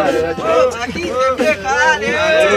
Aquí te vieja, dale.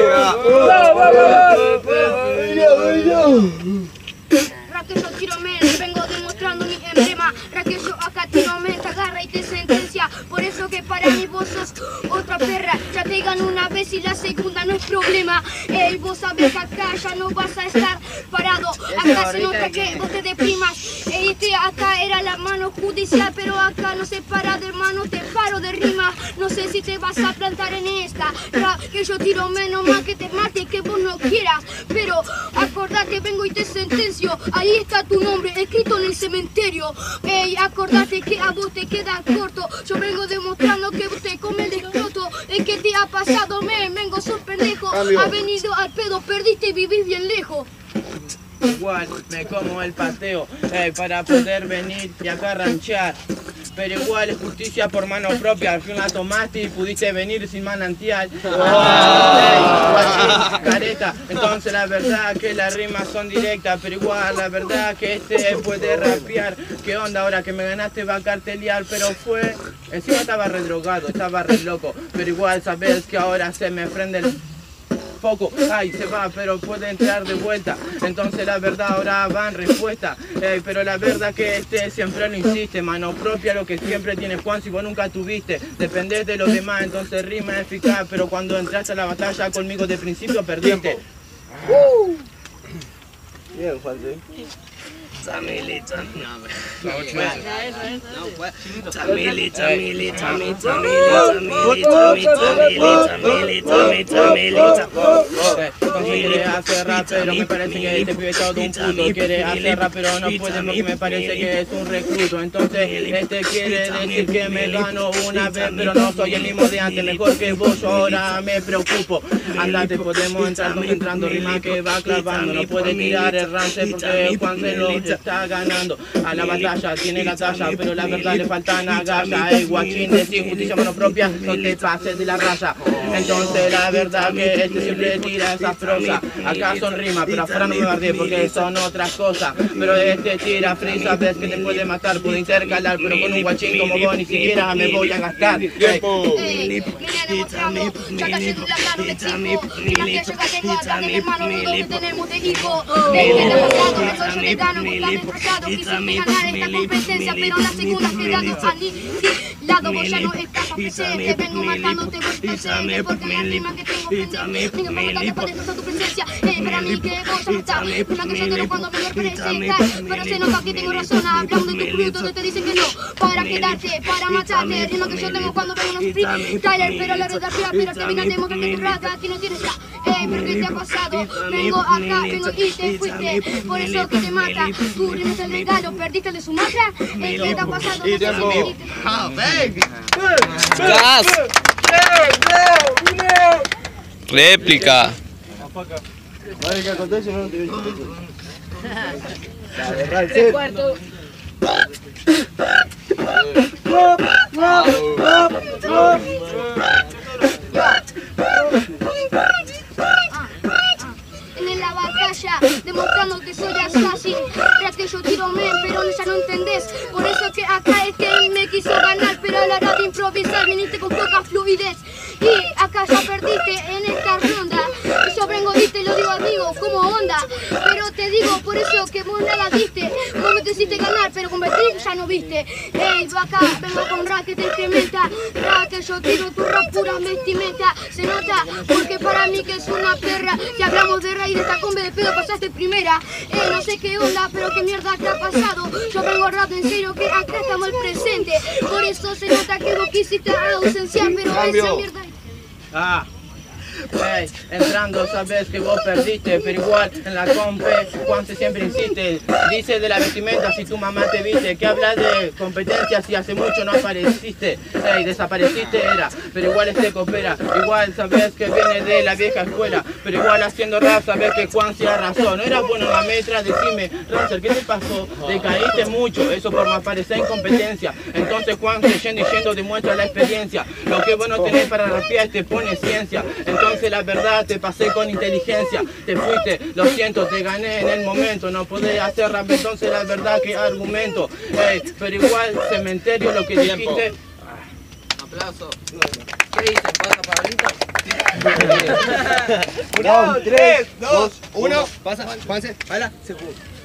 Raquello tiro men, vengo demostrando mi emblema. Raquello acá tiro men, te agarra y te sentencia. Por eso que para mí vos sos otra perra. Ya te gano una vez y la segunda no es problema. Ey, vos sabés que acá ya no vas a estar parado. Acá se nota que vos te deprimas. Ey, acá era la mano judicial, pero acá no se para de hermano, te paro de rima. No sé si te vas a plantar en esta. Raquello tiro menos más que te mate que vos no quieras. Pero acordate, vengo y te sentencio. Ahí está tu nombre escrito en el cementerio. Ey, acordate que a vos te queda corto. Yo vengo demostrando que usted come el escroto. Es que te ha pasado, vengo, sos pendejo. Ha venido al pedo, perdiste y vivís bien lejos. Igual me como el pateo para poder venir y acá ranchear. Pero igual es justicia por mano propia. Al fin la tomaste y pudiste venir sin manantial. Careta. Entonces la verdad que las rimas son directas. Pero igual la verdad que puede rapear. ¿Qué onda ahora que me ganaste va a cartelear? Pero fue... Encima estaba re drogado, estaba re loco. Pero igual sabes que ahora se me prende el... poco, ay, se va, pero puede entrar de vuelta. Entonces la verdad ahora va en respuesta. Pero la verdad que siempre lo insiste. Mano propia lo que siempre tiene Juan, si vos nunca tuviste. Dependés de los demás, entonces rima eficaz. Pero cuando entraste a la batalla conmigo de principio perdiste. Bien, Juan, sí. Tamili, quiere hacer rap, pero me parece que este pibe es todo un puto. Quiere hacer rap, pero no puede porque me parece que es un recluto. Entonces quiere decir que me gano una vez, pero no soy el mismo de antes. Mejor que vos, yo ahora me preocupo. Andate, podemos entrar concentrando, rima que va clavando. No puede tirar el rance porque Juan se lo está ganando. A la batalla tiene la talla, pero la verdad le faltan agallas. Ey, guachín, decir justicia mano propia, no te pases de la raya. Entonces la verdad que siempre tira esa prosa. Acá son rimas, pero afuera no me bardé porque son otras cosas. Pero tira free, sabes que te puede matar. Puede intercalar, pero con un guachín como vos ni siquiera me voy a gastar. Vine demostrando, ya casi en la mano me exijo. Rima que yo ya tengo acá de mi hermano, lo que tenemos de hijo. ¿Qué te ha pasado? Eso yo le gano con la desfachado. Quisiste ganar esta competencia, pero la segunda quedado aniquilado. Vos ya no estás presente, vengo matándote vos presente. Porque la rima que tengo pendiente, vengo matándote por eso tu presencia. Para mí que vos ya estás, rima que yo tengo cuando me representas. Pero se nota que tengo razón, hablando de tu club donde te dicen que no. Para quedarte, para matarte, rima que yo tengo cuando vengo unos freestyler. Pero la verdad pero te vine a demostrar que tu raga aquí no tienes ya. Pero ¿qué te ha pasado? Vengo acá, vengo y te fuiste. Por eso que te mata. Tú rimas el regalo, perdiste el de Sumatra. ¿Qué te ha pasado? Réplica. Vale, que acontece, no te veo. El cuarto. En la batalla, demostrando que soy assassin. Raquello tiro men, pero ya no entendés. Por eso que acá me quiso ganar, pero a la hora de improvisar viniste con poca fluidez. Y acá ya perdiste en esta ronda. Yo vengo y te lo digo amigo, como onda. Pero te digo por eso que vos nada diste. Vos me quisiste ganar, pero competir ya no viste. Ey, yo acá vengo con rap que te incrementa. Rap que yo tiro tu rap pura vestimenta. Se nota porque para mí que es una perra. Si hablamos de raíz de esta combe de pedo pasaste primera. No sé qué onda, pero qué mierda te ha pasado. Yo vengo rap en serio que acá estamos al presente. Por eso se nota que vos quisiste ausenciar, pero esa mierda... Hey, entrando sabes que vos perdiste, pero igual en la compe Juan siempre insiste. Dice de la vestimenta si tu mamá te viste, que habla de competencia si hace mucho no apareciste. Hey, desapareciste era, pero igual coopera. Igual sabes que viene de la vieja escuela, pero igual haciendo rap sabes que Juan sí arrasó. No era bueno en la metra, decime, Rancer, ¿qué te pasó? Te caíste mucho, eso por no aparecer en competencia. Entonces Juan yendo y yendo demuestra la experiencia. Lo que vos no tenés para rapear te pone ciencia. Entonces la verdad te pasé con inteligencia. Te fuiste, lo siento, te gané en el momento. No podés hacer rap, entonces la verdad que argumento. Hey, pero igual cementerio lo que dijiste. Aplauso. ¿Qué dicen? Round 3, 2, 1. Pasa, Juanse, baila, se